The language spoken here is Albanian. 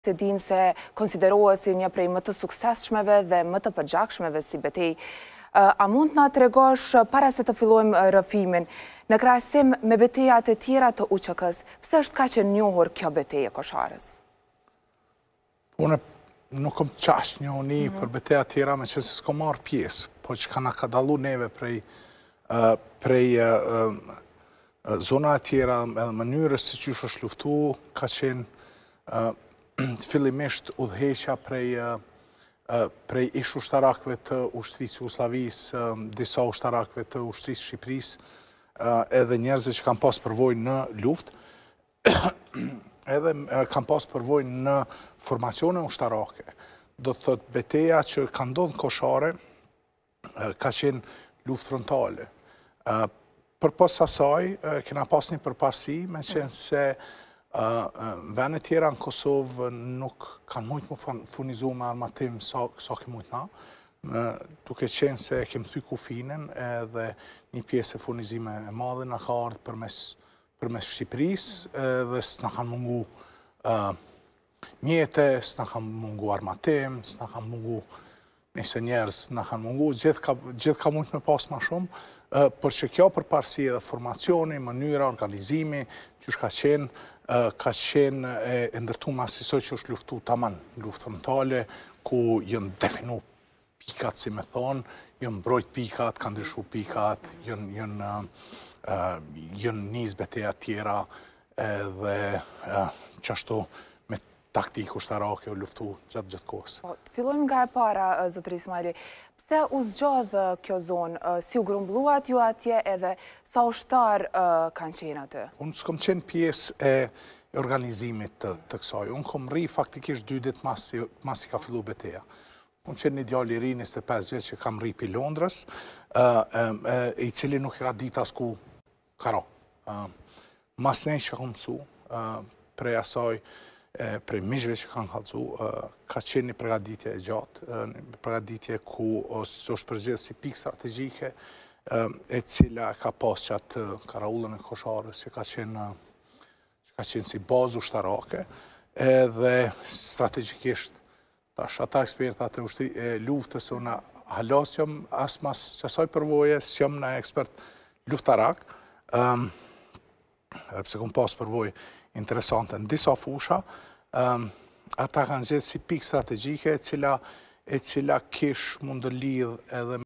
Se dim se konsiderohet si një prej më të suksesshmeve dhe më të përgjakshmeve si betejë. A mund na tregosh para se të fillojmë rrëfimin, në krahasim me betejat e tjera të UÇK-s, pse është kaq e njohur kjo betejë e Kosharës? Unë nuk kam qash njohuni për betejat tjera, me që se s'kom marrë pjesë, po që ka na ka dallu neve prej zona tjera edhe mënyrës si qysh është luftu, ka qenë fillimisht udhëheqja prej ish ushtarakëve të ushtrisë Jugosllavisë, disa ushtarakëve të ushtrisë Shqipërisë, edhe njerëzve që kanë pas përvojë në luftë, edhe kanë pas përvojë në formacione ushtarake. Do të thotë beteja që ka ndodhur në Koshare ka qenë luftë frontale. Përpas asaj, kena pas një përparësi, me qenë se vene tjera në Kosovë nuk kanë mujtë më furnizu me armatim sa ke mujtë na, duke qenë se kemë thy kufinin edhe një pjesë e furnizime e madhe në ka ardhë përmes Shqipërisë dhe s'na kanë mungu mjete, s'na kanë mungu armatim, s'na kanë mungu nëse njerëz, s'na kanë mungu, gjithë ka mujtë me pas ma shumë, për që kjo përparësi edhe formacioni, mënyra, organizimi, që ka qenë e ndërtu ma asisoj që është luftu taman, luftë frontale, ku jënë definu pikat, si me thonë, jënë mbrojt pikat, kanë ndryshu pikat, jënë njës beteja tjera, edhe qashtu me taktikë ushtarake u luftu gjatë kohës. Të fillojmë nga e para, zotëri Ismaili. Pse u zgjodhë kjo zonë? Si u grumbulluat ju atje edhe sa ushtar kanë qenë aty? Unë s'kom qenë pjesë e organizimit të kësaj. Unë kom rri faktikisht 2 ditë mas i ka fillu beteja. Unë qenë një djalë i ri 25 vjeç që kam rri pi Londrës, i cili nuk ka dit as ku karo. Mas nej që kom mësu, prej asaj, prej mishve që kanë kalcu, ka qenë një pregaditje e gjatë, një pregaditje ku është përgjithë si pikë strategjike, e cila ka pas qatë karaullën e Kosharës, që ka qenë si bazë ushtarake, edhe strategjikisht, tash ata ekspertat e luftës, unë halas jam as mas qasaj përvoje, s'jam në ekspert luftarak, pse kom pas përvojë interesante në disa fusha, ata kanë gjithë si pikë strategjike e cila kish mund të lidh edhe